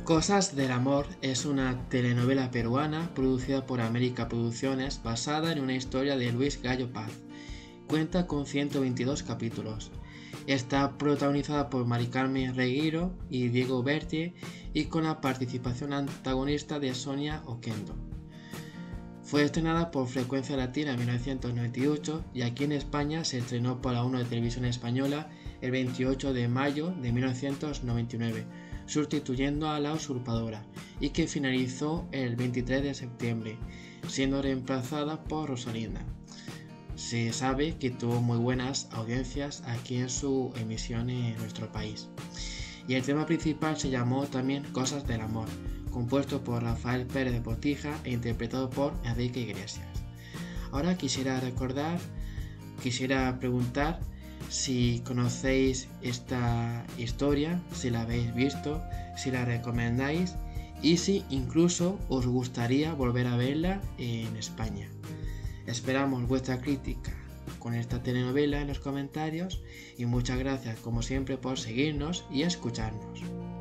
Cosas del Amor es una telenovela peruana producida por América Producciones basada en una historia de Luis Gallo Paz. Cuenta con 122 capítulos. Está protagonizada por Mari Carmen Regueiro y Diego Berti y con la participación antagonista de Sonia Oquendo. Fue estrenada por Frecuencia Latina en 1998 y aquí en España se estrenó por la 1 de Televisión Española el 28 de mayo de 1999, sustituyendo a La Usurpadora, y que finalizó el 23 de septiembre, siendo reemplazada por Rosalinda. Se sabe que tuvo muy buenas audiencias aquí en su emisión en nuestro país. Y el tema principal se llamó también Cosas del Amor, compuesto por Rafael Pérez de Botija e interpretado por Enrique Iglesias. Ahora quisiera preguntar si conocéis esta historia, si la habéis visto, si la recomendáis y si incluso os gustaría volver a verla en España. Esperamos vuestra crítica con esta telenovela en los comentarios y muchas gracias como siempre por seguirnos y escucharnos.